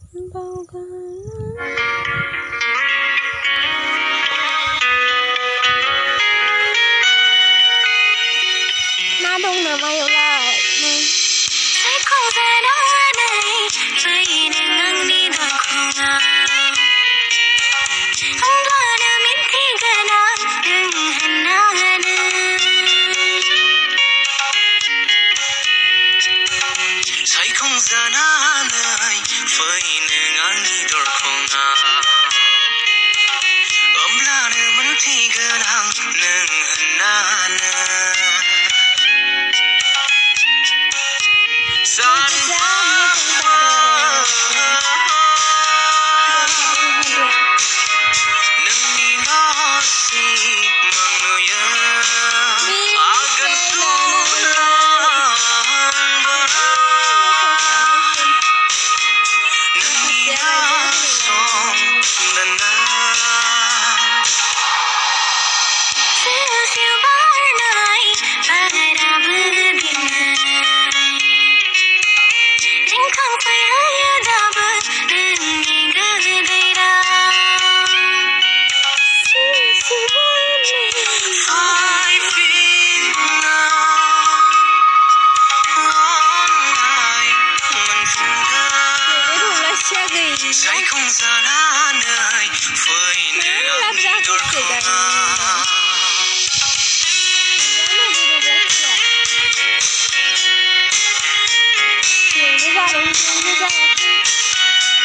bao na đông là mày lại sẽ không ra đó này vậy nên ngang đi đôi không à anh lo đưa miếng thi gần à đừng hẹn nào say không ra na lời vậy nên ngang đi đôi không à ôm la đưa miếng thi gần à đừng hẹn nào say không ra na nơi với nơi đi đôi không Hãy subscribe cho kênh Ghiền Mì Gõ để không bỏ lỡ những video hấp dẫn.